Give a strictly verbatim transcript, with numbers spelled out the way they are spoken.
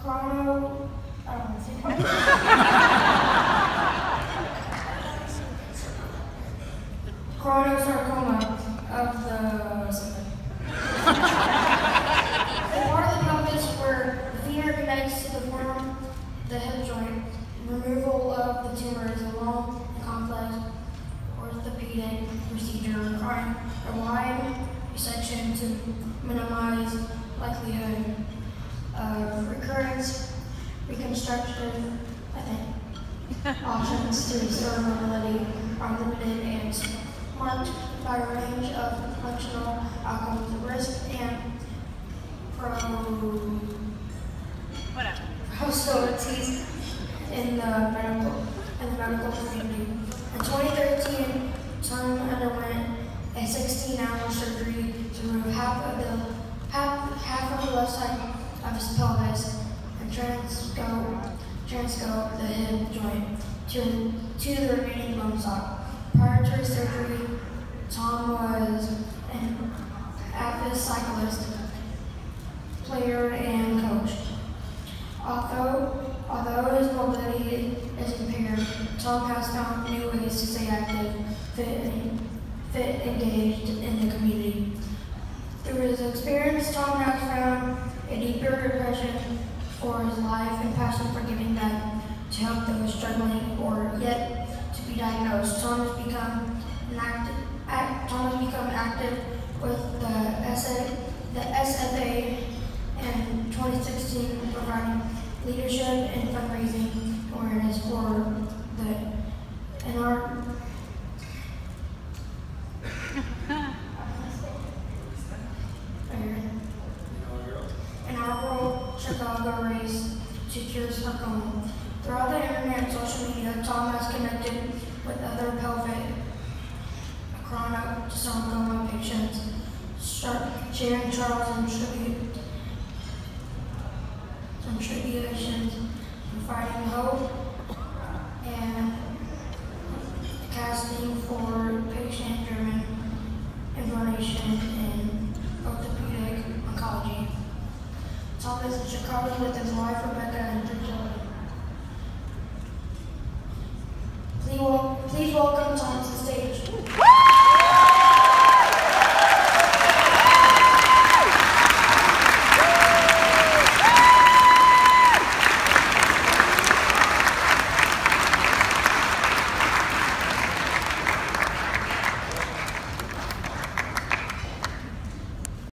chrono, I don't know, chondrosarcoma of the something. The part of the pelvis where the femur connects to the forearm, the hip joint. Removal of the tumor is a long and complex orthopedic procedure requiring a wide resection to minimize likelihood of recurrence. Reconstructive, I think, options to restore mobility are limited and marked by a range of functional outcomes, risk, and pro Whatever. possibilities in the medical in the medical community. In twenty thirteen, Tom underwent a sixteen hour surgery to remove half of the half, half of the left side of his pelvis and transco transco the hip joint to to the remaining bone stock. Prior to his surgery, Tom was an avid cyclist, player, and coach. Although Although his mobility is impaired, Tom has found new ways to stay active, fit, and, fit engaged in the community. Through his experience, Tom has found a deeper passion for his life and passion for giving back to help those struggling or yet to be diagnosed. Tom has become an active, act, Tom has become active with the S F, the S F A in twenty sixteen, providing leadership and fundraising awareness for the in our inaugural Chicago race to cure sarcoma. Throughout the internet and social media, Tom has connected with other pelvic chronic sarcoma patients, sharing trials and tribute contributions, providing hope, and casting for patient-driven information in orthopedic oncology. Tom is in Chicago with his wife Rebecca and three